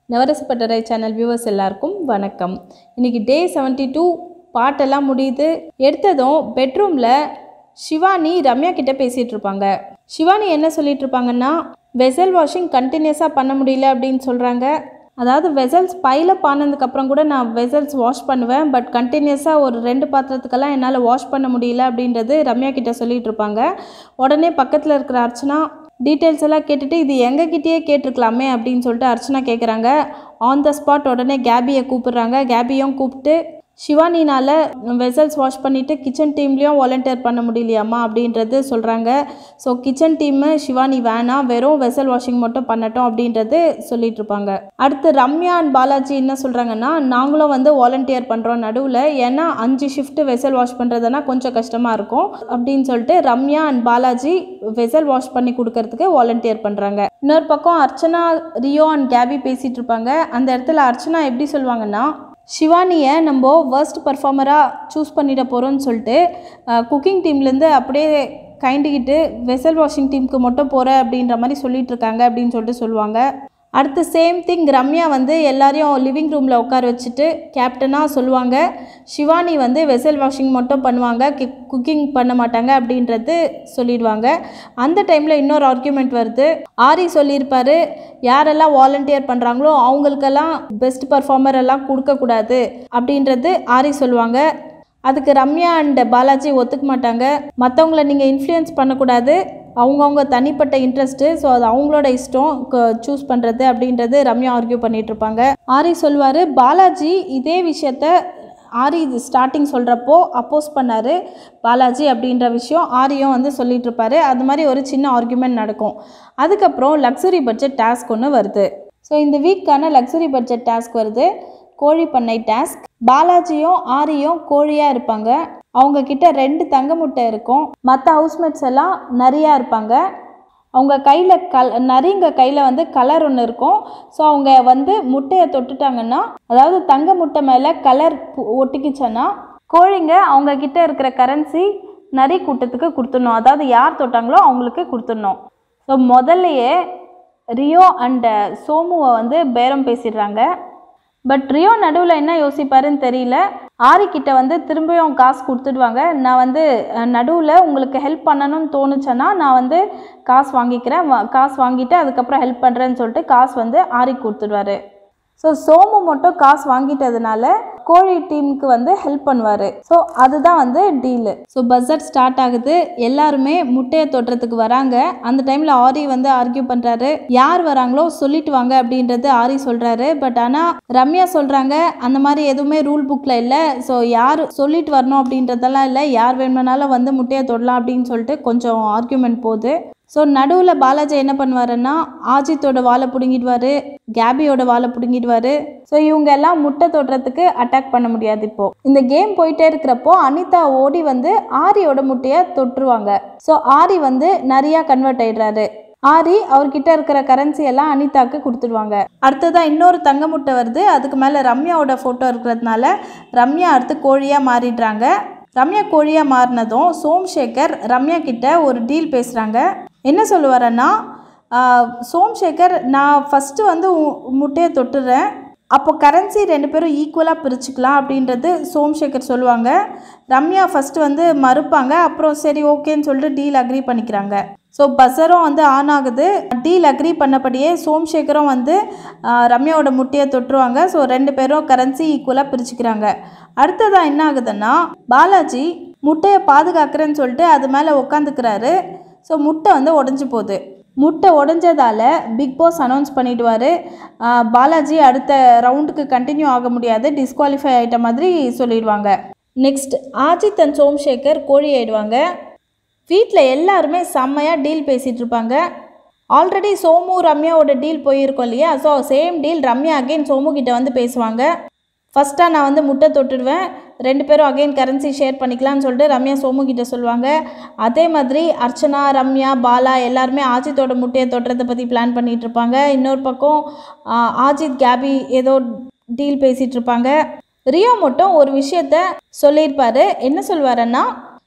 NavarasaPattarai channel viewers எல்லாருக்கும் வணக்கம். இன்னைக்கு டே 72 பாட்டெல்லாம் முடியுது. எடுத்ததும் பெட்ரூமில் சிவானி ரம்யா கிட்ட பேசிகிட்டு இருப்பாங்க. சிவானி என்ன சொல்லிட்டு இருப்பாங்கன்னா, வெசல் வாஷிங் கண்டினியூஸாக பண்ண முடியல அப்படின்னு சொல்கிறாங்க. அதாவது வெசல்ஸ் பைலப் ஆனதுக்கப்புறம் கூட நான் வெசல்ஸ் வாஷ் பண்ணுவேன், பட் கண்டினியூஸாக ஒரு 2 பாத்திரத்துக்கெல்லாம் என்னால் வாஷ் பண்ண முடியல அப்படின்றது ரம்யா கிட்ட சொல்லிகிட்டு இருப்பாங்க. உடனே பக்கத்தில் இருக்கிற அர்ச்சனா டீட்டெயில்ஸ் எல்லாம் கேட்டுட்டு இது எங்ககிட்டயே கேட்டிருக்கலாமே அப்படின்னு சொல்லிட்டு அர்ச்சனா கேட்குறாங்க. ஆன் த ஸ்பாட் உடனே கேபியை கூப்பிடுறாங்க. கேபியும் கூப்பிட்டு சிவானினால் வெசல்ஸ் வாஷ் பண்ணிவிட்டு கிச்சன் டீம்லேயும் வாலண்டியர் பண்ண முடியலையாம்மா அப்படின்றது சொல்கிறாங்க. ஸோ கிச்சன் டீமு சிவானி வேணாம், வெறும் வெசல் வாஷிங் மட்டும் பண்ணட்டும் அப்படின்றது சொல்லிட்டு இருப்பாங்க. அடுத்து ரம்யா அண்ட் பாலாஜி என்ன சொல்கிறாங்கன்னா, நாங்களும் வாலண்டியர் பண்ணுறோம் நடுவில், ஏன்னா 5 ஷிஃப்ட் வெசல் வாஷ் பண்ணுறதுனா கொஞ்சம் கஷ்டமாக இருக்கும் அப்படின்னு சொல்லிட்டு Ramya and Balaji vessel wash பண்ணி கொடுக்கறதுக்கு வாலண்டியர் பண்ணுறாங்க. இன்னொரு பக்கம் அர்ச்சனா, ரியோ அண்ட் கேபி பேசிகிட்டு இருப்பாங்க. அந்த இடத்துல அர்ச்சனா எப்படி சொல்லுவாங்கன்னா, சிவானியை நம்ம வேர்ஸ்ட் பர்ஃபார்மராக சூஸ் பண்ணிட போகிறோன்னு சொல்லிட்டு குக்கிங் டீம்லேருந்து அப்படியே கைண்டிக்கிட்டு வெசல் வாஷிங் டீமுக்கு மட்டும் போகிற அப்படின்ற மாதிரி சொல்லிட்டு இருக்காங்க அப்படின்னு சொல்லிட்டு சொல்லுவாங்க. அடுத்து சேம் திங் ரம்யா எல்லாரையும் லிவிங் ரூமில் உட்கார வச்சுட்டு கேப்டனாக சொல்லுவாங்க. சிவானி வெசல் வாஷிங் மட்டும் பண்ணுவாங்க, குக்கிங் பண்ண மாட்டாங்க அப்படின்றது சொல்லிடுவாங்க. அந்த டைமில் இன்னொரு ஆர்கியூமெண்ட் வருது. ஆரி சொல்லியிருப்பார், யாரெல்லாம் வாலண்டியர் பண்ணுறாங்களோ அவங்களுக்கெல்லாம் பெஸ்ட் பர்ஃபார்மர் எல்லாம் கொடுக்கக்கூடாது அப்படின்றது ஆரி சொல்லுவாங்க. அதுக்கு ரம்யா அண்ட் பாலாஜி ஒத்துக்க மாட்டாங்க. மற்றவங்கள நீங்கள் இன்ஃப்ளூயன்ஸ் பண்ணக்கூடாது, அவங்கவுங்க தனிப்பட்ட இன்ட்ரெஸ்ட்டு, ஸோ அது அவங்களோட இஷ்டம் சூஸ் பண்ணுறது அப்படின்றது ரம்யா ஆர்கியூ பண்ணிகிட்ருப்பாங்க. ஆரி சொல்லுவார், பாலாஜி இதே விஷயத்த ஆரி ஸ்டார்டிங் சொல்கிறப்போ அப்போஸ் பண்ணார் பாலாஜி அப்படின்ற விஷயம் ஆரியும் சொல்லிகிட்டு இருப்பார். அது மாதிரி ஒரு சின்ன ஆர்கியூமெண்ட் நடக்கும். அதுக்கப்புறம் லக்ஸுரி பட்ஜெட் டாஸ்க் ஒன்று வருது. ஸோ இந்த வீக்கான லக்ஸுரி பட்ஜெட் டாஸ்க் வருது, கோழி பண்ணை டாஸ்க். பாலாஜியும் ஆரியும் கோழியாக இருப்பாங்க. அவங்க கிட்ட 2 தங்க முட்டை இருக்கும். மற்ற ஹவுஸ்மேட்ஸ் எல்லாம் நிறையா இருப்பாங்க. அவங்க கையில் நரிங்க கையில் கலர் ஒன்று இருக்கும். ஸோ அவங்க முட்டையை தொட்டுட்டாங்கன்னா, அதாவது தங்க முட்டை மேலே கலர் ஒட்டிக்கிச்சன்னா கோழிங்க அவங்க கிட்ட இருக்கிற கரன்சி நரி கூட்டத்துக்கு கொடுத்துடணும். அதாவது யார் தொட்டாங்களோ அவங்களுக்கு கொடுத்துடணும். ஸோ முதல்லையே ரியோ அண்ட் சோமுவை பேரம் பேசிடுறாங்க. பட் ரியோ நடுவில் என்ன யோசிப்பாருன்னு தெரியல. ஆரிக்கிட்ட திரும்பியும் காசு கொடுத்துடுவாங்க. நான் நடுவில் உங்களுக்கு ஹெல்ப் பண்ணணும்னு தோணுச்சேன்னா நான் காசு வாங்கிக்கிறேன், காசு வாங்கிட்டு அதுக்கப்புறம் ஹெல்ப் பண்ணுறேன்னு சொல்லிட்டு காசு ஆரிக்கு கொடுத்துடுவார். ஸோ சோமு மட்டும் காசு வாங்கிட்டதுனால கோழி டீமுக்கு ஹெல்ப் பண்ணுவார். ஸோ அதுதான் டீலு. ஸோ பஸ்ஸர் ஸ்டார்ட் ஆகுது. எல்லாருமே முட்டையை தொட்டுறதுக்கு வராங்க. அந்த டைமில் ஆரி ஆர்கியூ பண்ணுறாரு. யார் வராங்களோ சொல்லிட்டு வாங்க அப்படின்றது ஆரி சொல்கிறாரு. பட் ஆனால் ரம்யா சொல்கிறாங்க, அந்த மாதிரி எதுவுமே ரூல் புக்கில் இல்லை, ஸோ யார் சொல்லிட்டு வரணும் அப்படின்றதெல்லாம் இல்லை, யார் வேணுமானாலும் முட்டையை தொடலாம் அப்படின்னு சொல்லிட்டு கொஞ்சம் ஆர்கியூமெண்ட் போகுது. ஸோ நடுவில் பாலாஜி என்ன பண்ணுவாருன்னா, ஆஜித்தோட வாழை பிடுங்கிடுவார், கேபியோட வாழை பிடுங்கிடுவார். ஸோ இவங்க எல்லாம் முட்டை தொடுறதுக்கு அட்டாக் பண்ண முடியாது. இப்போது இந்த கேம் போயிட்டே இருக்கிறப்போ அனிதா ஓடி ஆரியோட முட்டையை தொட்டுருவாங்க. ஸோ ஆரி நிறையா கன்வெர்ட் ஆயிடுறாரு. ஆரி அவர்கிட்ட இருக்கிற கரன்சி எல்லாம் அனிதாக்கு கொடுத்துடுவாங்க. அடுத்ததான் இன்னொரு தங்க முட்டை வருது. அதுக்கு மேலே ரம்யாவோட ஃபோட்டோ இருக்கிறதுனால ரம்யா அடுத்து கோழியாக மாறிடுறாங்க. ரம்யா கோழியாக மாறினதும் சோம்சேகர் ரம்யா கிட்ட ஒரு டீல் பேசுகிறாங்க. என்ன சொல்லுவாரன்னா, சோம்சேகர் நான் ஃபஸ்ட்டு முட்டையை தொட்டுறேன், அப்போ கரன்சி 2 பேரும் ஈக்குவலாக பிரிச்சுக்கலாம் அப்படின்றது சோம்சேகர் சொல்லுவாங்க. ரம்யா ஃபஸ்ட்டு மறுப்பாங்க. அப்புறம் சரி ஓகேன்னு சொல்லிட்டு டீல் அக்ரி பண்ணிக்கிறாங்க. ஸோ பஸ்ஸரும் ஆன் ஆகுது. டீல் அக்ரி பண்ணபடியே சோம்சேகரும் ரம்யாவோட முட்டையை தொட்டுருவாங்க. ஸோ 2 பேரும் கரன்சி ஈக்குவலாக பிரிச்சுக்கிறாங்க. அடுத்ததான் என்ன ஆகுதுன்னா, பாலாஜி முட்டையை பாதுகாக்கிறேன்னு சொல்லிட்டு அது மேலே உட்காந்துக்கிறாரு. ஸோ முட்டை உடஞ்சி போகுது. முட்டை உடஞ்சதால் பிக் பாஸ் அனௌன்ஸ் பண்ணிவிடுவார், பாலாஜி அடுத்த ரவுண்டுக்கு கண்டினியூ ஆக முடியாது, டிஸ்குவாலிஃபை ஆகிட்ட மாதிரி சொல்லிடுவாங்க. நெக்ஸ்ட் ஆஜித் அண்ட் சோம்சேகர் கோழி ஆயிடுவாங்க. வீட்டில் எல்லாருமே செம்மையாக டீல் பேசிகிட்டு இருப்பாங்க. ஆல்ரெடி சோமு ரம்யாவோட டீல் போயிருக்கோம் இல்லையா, so same deal Ramya again Somu கிட்ட பேசுவாங்க. ஃபஸ்ட்டாக நான் முட்டை தொட்டுடுவேன், 2 பேரும் அகெயின் கரன்சி ஷேர் பண்ணிக்கலாம்னு சொல்லிட்டு ரம்யா சோமு கிட்ட சொல்லுவாங்க. அதே மாதிரி அர்ச்சனா, ரம்யா, பாலா எல்லாருமே ஆஜித்தோட முட்டையை தொட்டுறதை பற்றி பிளான் பண்ணிகிட்டு இருப்பாங்க. இன்னொரு பக்கம் ஆஜித், கேபி ஏதோ டீல் பேசிகிட்டு இருப்பாங்க. ரியோ மட்டும் ஒரு விஷயத்த சொல்லியிருப்பார். என்ன சொல்வாருன்னா,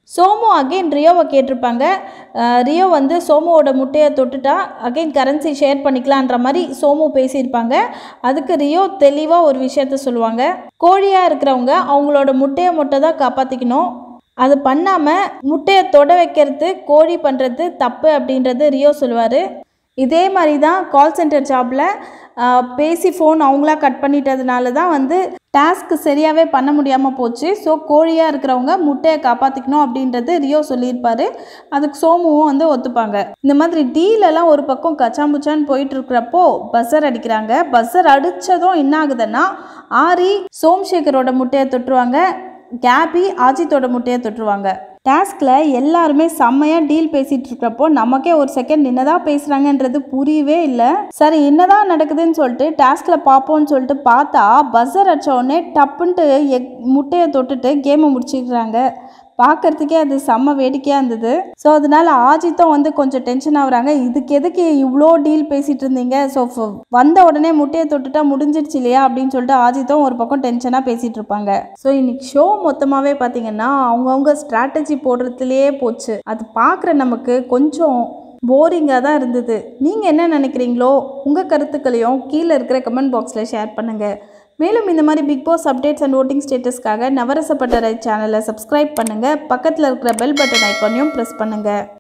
சோமு அகெயின் ரியோவை கேட்டிருப்பாங்க. ரியோ வந்து சோமுவோட முட்டையை தொட்டுட்டா அகெயின் கரன்சி ஷேர் பண்ணிக்கலான்ற மாதிரி சோமு பேசியிருப்பாங்க. அதுக்கு ரியோ தெளிவாக ஒரு விஷயத்த சொல்லுவாங்க. கோழியாக இருக்கிறவங்க அவங்களோட முட்டையை மட்டும் தான் காப்பாற்றிக்கணும், அது பண்ணாமல் முட்டையை தொட வைக்கிறது கோழி பண்ணுறது தப்பு அப்படின்றது ரியோ சொல்லுவார். இதே மாதிரி தான் கால் சென்டர் ஜாபில் பேசி ஃபோன் அவங்களா கட் பண்ணிட்டதுனால தான் வந்து டாஸ்க்கு சரியாகவே பண்ண முடியாமல் போச்சு. ஸோ கோழியாக இருக்கிறவங்க முட்டையை காப்பாற்றிக்கணும் அப்படின்றது ரியோ சொல்லியிருப்பார். அதுக்கு சோமுவும் வந்து ஒத்துப்பாங்க. இந்த மாதிரி டீலெல்லாம் ஒரு பக்கம் கச்சாம்புச்சான்னு போயிட்டுருக்கிறப்போ பஸ்ஸர் அடிக்கிறாங்க. பஸ்ஸர் அடித்ததும் என்ன ஆகுதுன்னா ஆரி சோம்சேகரோட முட்டையை தொட்டுருவாங்க, கேபி ஆஜித்தோட முட்டையை தொட்டுருவாங்க. டாஸ்கில் எல்லாருமே செம்மையாக டீல் பேசிகிட்டு இருக்கிறப்போ நமக்கே ஒரு செகண்ட் என்னதான் பேசுகிறாங்கன்றது புரியவே இல்லை. சரி என்னதான் நடக்குதுன்னு சொல்லிட்டு டாஸ்கில் பார்ப்போம்னு சொல்லிட்டு பார்த்தா பஸ்ஸர் அடித்த உடனே டப்புன்ட்டு முட்டையை தொட்டுட்டு கேமை முடிச்சுக்கிறாங்க. பார்க்குறதுக்கே அது செம்ம வேடிக்கையாக இருந்தது. ஸோ அதனால ஆஜித்தும் வந்து கொஞ்சம் டென்ஷன் ஆகுறாங்க. இதுக்கு எதுக்கு இவ்வளோ டீல் பேசிகிட்டு இருந்தீங்க, ஸோ வந்த உடனே முட்டையை தொட்டுட்டா முடிஞ்சிடுச்சு இல்லையா அப்படின்னு சொல்லிட்டு ஆஜித்தும் ஒரு பக்கம் டென்ஷனாக பேசிகிட்டு இருப்பாங்க. ஸோ இன்னைக்கு ஷோ மொத்தமாகவே பார்த்தீங்கன்னா அவங்கவுங்க ஸ்ட்ராட்டஜி போடுறதுலேயே போச்சு. அது பார்க்குற நமக்கு கொஞ்சம் போரிங்காக தான் இருந்தது. நீங்கள் என்ன நினைக்கிறீங்களோ உங்கள் கருத்துக்களையும் கீழே இருக்கிற கமெண்ட் பாக்ஸில் ஷேர் பண்ணுங்கள். மேலும் இந்த மாதிரி Bigg Boss updates and voting ஸ்டேட்டஸ்க்காக நவரசப்பட்டறை சேனலை சப்ஸ்கிரைப் பண்ணுங்கள். பக்கத்தில் இருக்கிற பெல் பட்டன் ஐக்கானையும் ப்ரெஸ் பண்ணுங்கள்.